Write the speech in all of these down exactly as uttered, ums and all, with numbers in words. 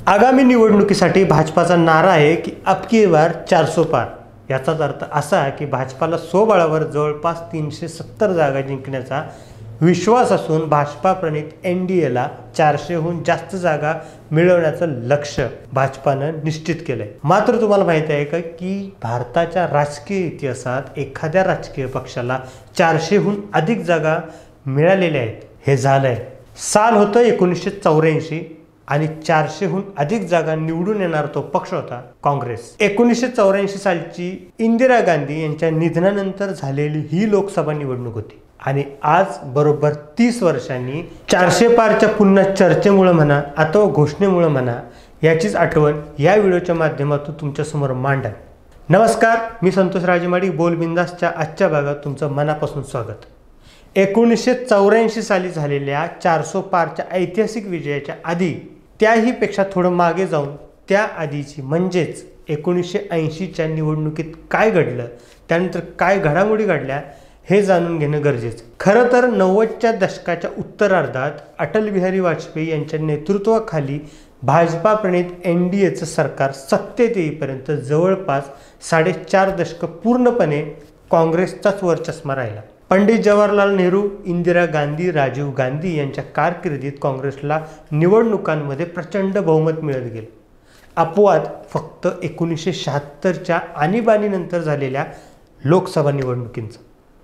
आगामी निवडणुकीसाठी भाजपाचा नारा आहे की अब की बार चारसो पार। याचाच अर्थ असा की भाजपाला स्वबळावर जवळपास तीनशे सत्तर जागा जिंकण्याचा विश्वास असून भाजपा प्रणित एन डी एला चारशेहून जास्त जागा मिळवण्याचं लक्ष्य भाजपानं निश्चित केलंय। मात्र तुम्हाला माहिती आहे का की भारताच्या राजकीय इतिहासात एखाद्या राजकीय पक्षाला चारशेहून अधिक जागा मिळालेल्या आहेत हे झालंय। साल होतं एकोणीसशे चौऱ्याऐंशी आणि चारशेहून अधिक जागा निवडून येणार तो पक्ष होता काँग्रेस। एकोणीसशे चौऱ्याऐंशी सालची इंदिरा गांधी यांच्या निधनानंतर झालेली ही लोकसभा निवडणूक होती आणि आज बरोबर तीस वर्षांनी चारशे पारच्या पुन्हा चर्चेमुळे म्हणा अथवा घोषणेमुळे म्हणा याचीच आठवण या व्हिडिओच्या माध्यमातून तुमच्यासमोर मांडा। नमस्कार, मी संतोष राजेमाडी बोल बिंदासच्या आजच्या भागात तुमचं मनापासून स्वागत। एकोणीसशे चौऱ्याऐंशी साली झालेल्या चारसो पारच्या ऐतिहासिक विजयाच्या आधी त्याही पेक्षा थोडं मागे जाऊन त्या आधीची म्हणजेच एकोणीसशे ऐंशीच्या निवडणुकीत काय घडलं, त्यानंतर काय घडामोडी घडल्या हे जाणून घेणं गरजेचं। खरं तर नव्वदच्या दशकाच्या उत्तरार्धात अटल बिहारी वाजपेयी यांच्या नेतृत्वाखाली भाजपा प्रणित एन डी एचं सरकार सत्तेत येईपर्यंत जवळपास साडेचार दशकं पूर्णपणे काँग्रेसचाच वरचष्मा राहिला। पंडित जवाहरलाल नेहरू, इंदिरा गांधी, राजीव गांधी यांच्या कारकिर्दीत काँग्रेसला निवडणुकांमध्ये प्रचंड बहुमत मिळत गेलं। अपवाद फक्त एकोणीसशे शहात्तरच्या आणीबाणीनंतर झालेल्या लोकसभा निवडणुकींचा,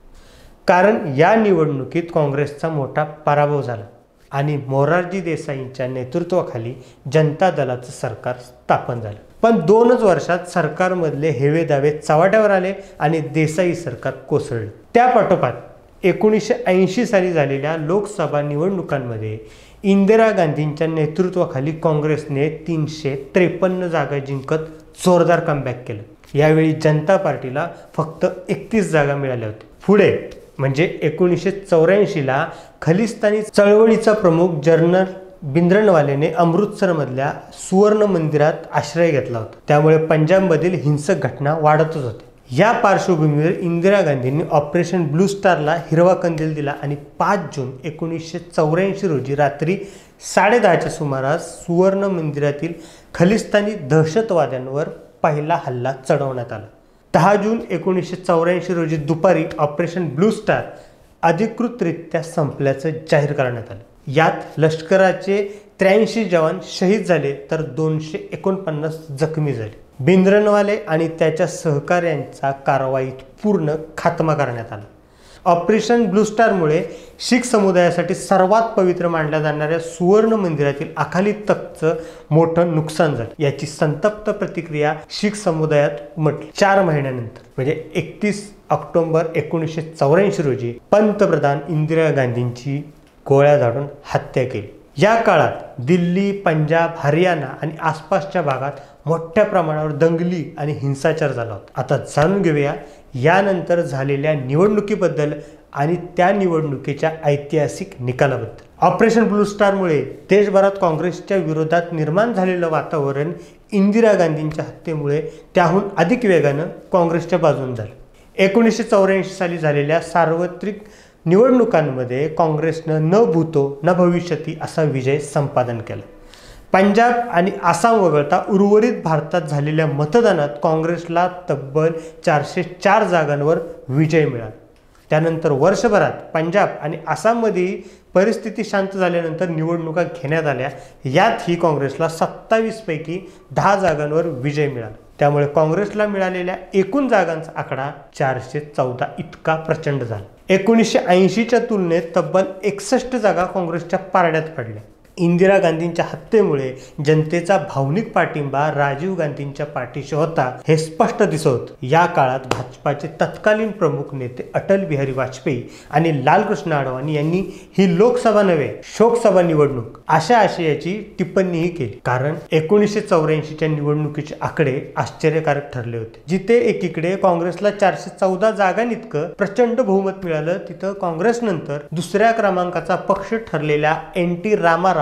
कारण या निवडणुकीत काँग्रेसचा मोठा पराभव झाला आणि मोरारजी देसाईंच्या नेतृत्वाखाली जनता दलाचं सरकार स्थापन झालं। पण दोनच वर्षात सरकारमधले हेवे दावे चव्हाट्यावर आले आणि देसाई सरकार कोसळलं। त्यापाठोपाठ एकोणीसशे ऐंशी साली झालेल्या लोकसभा निवडणुकांमध्ये इंदिरा गांधींच्या नेतृत्वाखाली काँग्रेसने तीनशे त्रेपन्न जागा जिंकत जोरदार कमबॅक केलं। यावेळी जनता पार्टीला फक्त एकतीस जागा मिळाल्या होत्या। पुढे म्हणजे एकोणीसशे चौऱ्याऐंशीला खलिस्तानी चळवळीचा प्रमुख जनरल भिंद्रनवालेने अमृतसरमधल्या सुवर्ण मंदिरात आश्रय घेतला होता, त्यामुळे पंजाबमधील हिंसक घटना वाढतच होत्या। या पार्श्वभूमीवर इंदिरा गांधींनी ऑपरेशन ब्लू स्टारला हिरवा कंदील दिला आणि पाच जून एकोणीसशे चौऱ्याऐंशी रोजी रात्री साडेदहाच्या सुमारास सुवर्ण मंदिरातील खलिस्तानी दहशतवाद्यांवर पहिला हल्ला चढवण्यात आला। दहा जून एकोणीसशे चौऱ्याऐंशी रोजी दुपारी ऑपरेशन ब्लू स्टार अधिकृतरित्या संपल्याचं जाहीर करण्यात आलं। यात लष्कराचे त्र्याऐंशी जवान शहीद झाले तर दोनशे एकोणपन्नास जखमी झाले। भिंद्रनवाले आणि त्याच्या सहकाऱ्यांचा कारवाईत पूर्ण खात्मा करण्यात आला। ऑपरेशन ब्लू स्टारमुळे शीख समुदायासाठी सर्वात पवित्र मानल्या जाणाऱ्या सुवर्ण मंदिरातील अकाली तख्तचं मोठं नुकसान झालं। याची संतप्त प्रतिक्रिया शीख समुदायात उमटली। चार महिन्यानंतर म्हणजे एकतीस ऑक्टोबर एकोणीसशे चौऱ्याऐंशी रोजी पंतप्रधान इंदिरा गांधींची गोळ्या झाडून हत्या केली। या काळात दिल्ली, पंजाब, हरियाणा आणि आसपासच्या भागात मोठ्या प्रमाणावर दंगली आणि हिंसाचार झाला होता। आता जाणून घेऊया यानंतर झालेल्या निवडणुकीबद्दल आणि त्या निवडणुकीच्या ऐतिहासिक निकालाबद्दल। ऑपरेशन ब्लू स्टारमुळे देशभरात काँग्रेसच्या विरोधात निर्माण झालेलं वातावरण इंदिरा गांधींच्या हत्येमुळे त्याहून अधिक वेगानं काँग्रेसच्या बाजूने झालं। एकोणीसशे चौऱ्याऐंशी साली झालेल्या सार्वत्रिक निवडणुकांमध्ये काँग्रेसनं न भूतो न भविष्यती असा विजय संपादन केला। पंजाब आणि आसाम वगळता उर्वरित भारतात झालेल्या मतदानात काँग्रेसला तब्बल चारशे चार जागांवर विजय मिळाला। त्यानंतर वर्षभरात पंजाब आणि आसाममध्ये परिस्थिती शांत झाल्यानंतर निवडणुका घेण्यात आल्या। यातही काँग्रेसला सत्तावीस पैकी दहा जागांवर विजय मिळाला। त्यामुळे काँग्रेसला मिळालेल्या एकूण जागांचा आकडा चारशे चौदा इतका प्रचंड झाला। एकोणीसशे ऐंशीच्या तुलनेत तब्बल एकसष्ट जागा काँग्रेसच्या पारड्यात पडल्या। इंदिरा गांधींच्या हत्येमुळे जनतेचा भावनिक पाठिंबा राजीव गांधींच्या पाठीशी होता हे स्पष्ट दिसत होतं। या काळात भाजपाचे तत्कालीन प्रमुख नेते अटल बिहारी वाजपेयी आणि लालकृष्ण अडवाणी यांनी ही लोकसभा नव्हे शोकसभा निवडणूक अशा आशयाची टिप्पणीही केली, कारण एकोणीसशे चौऱ्याऐंशीच्या निवडणुकीचे आकडे आश्चर्यकारक ठरले होते। जिथे एकीकडे काँग्रेसला चारशे चौदा जागांइतकं प्रचंड बहुमत मिळालं, तिथं काँग्रेसनंतर दुसऱ्या क्रमांकाचा पक्ष ठरलेल्या एन टी रामाराव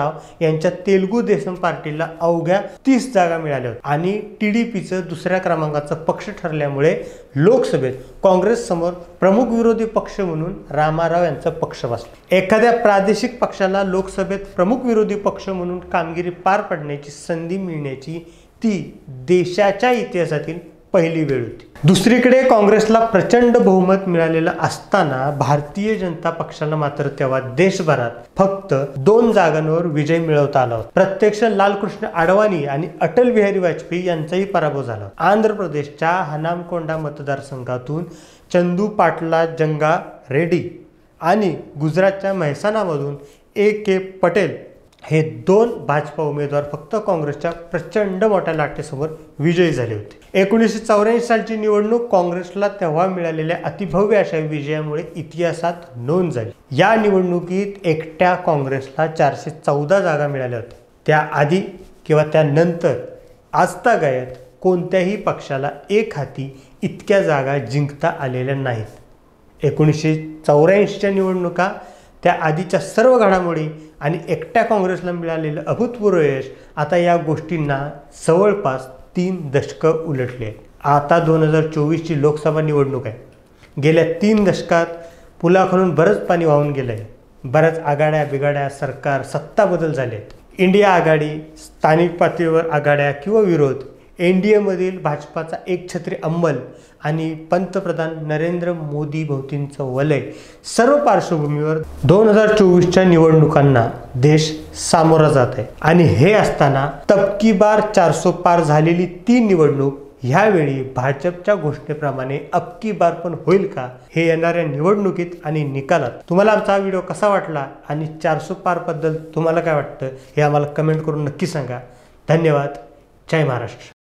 राव यांच्या तेलुगू देसम पार्टीला अवघ्या तीस जागा मिळाल्या होत्या आणि टीडीपीचं दुसऱ्या क्रमांकाचा पक्ष ठरल्यामुळे लोकसभेत काँग्रेस समोर प्रमुख विरोधी पक्ष म्हणून रामाराव यांचा पक्ष बसला। एखाद्या प्रादेशिक पक्षाला लोकसभेत प्रमुख विरोधी पक्ष म्हणून कामगिरी पार पडण्याची संधी मिळण्याची ती देशाच्या इतिहासातील पहिली वेळ होती। दुसरीकडे काँग्रेसला प्रचंड बहुमत मिळालेलं असताना भारतीय जनता पक्षाला मात्र तेव्हा देशभरात फक्त दोन जागांवर विजय मिळवता आला होता। प्रत्यक्ष लालकृष्ण अडवाणी आणि अटल बिहारी वाजपेयी यांचाही पराभव झाला। आंध्र प्रदेशच्या हनामकोंडा मतदारसंघातून चंदू पाटला जंगा रेड्डी आणि गुजरातच्या मेहसाणामधून ए के पटेल हे दोन भाजपा उमेदवार फक्त काँग्रेसच्या प्रचंड मोठ्या लाटेसमोर विजयी झाले होते। एकोणीसशे चौऱ्याऐंशी सालची निवडणूक काँग्रेसला तेव्हा मिळालेल्या अतिभव्य अशा विजयामुळे इतिहासात नोंद झाली। या निवडणुकीत एकट्या काँग्रेसला चारशे चौदा जागा मिळाल्या होत्या। त्याआधी किंवा त्यानंतर आजतागायत कोणत्याही पक्षाला एक हाती इतक्या जागा जिंकता आलेल्या नाहीत। एकोणीसशे चौऱ्याऐंशीच्या निवडणुका, त्या आधीच्या सर्व घडामोडी आणि एकट्या काँग्रेसला मिळालेलं अभूतपूर्व यश, आता या गोष्टींना जवळपास तीन दशकं उलटली आहेत। आता दोन हजार चोवीसची लोकसभा निवडणूक आहे। गेल्या तीन दशकात पुलाखालून बरंच पाणी वाहून गेलं आहे। बऱ्याच आघाड्या बिघाड्या, सरकार, सत्ता बदल झाले आहेत। इंडिया आघाडी, स्थानिक पातळीवर आघाड्या किंवा विरोध, एन डी एमधील भाजपाचा एकछत्री अंमल आणि पंतप्रधान नरेंद्र मोदी भोवतींचं वलय, सर्व पार्श्वभूमीवर दोन हजार चोवीसच्या निवडणुकांना देश सामोरा जात आहे। आणि हे असताना तबकी बार चारसो पार झालेली ती निवडणूक ह्यावेळी भाजपच्या घोषणेप्रमाणे अबकी बार पण होईल का, हे येणाऱ्या निवडणुकीत आणि निकालात। तुम्हाला आमचा हा व्हिडिओ कसा वाटला आणि चारसो पार बद्दल तुम्हाला काय वाटतं हे आम्हाला कमेंट करून नक्की सांगा। धन्यवाद। जय महाराष्ट्र।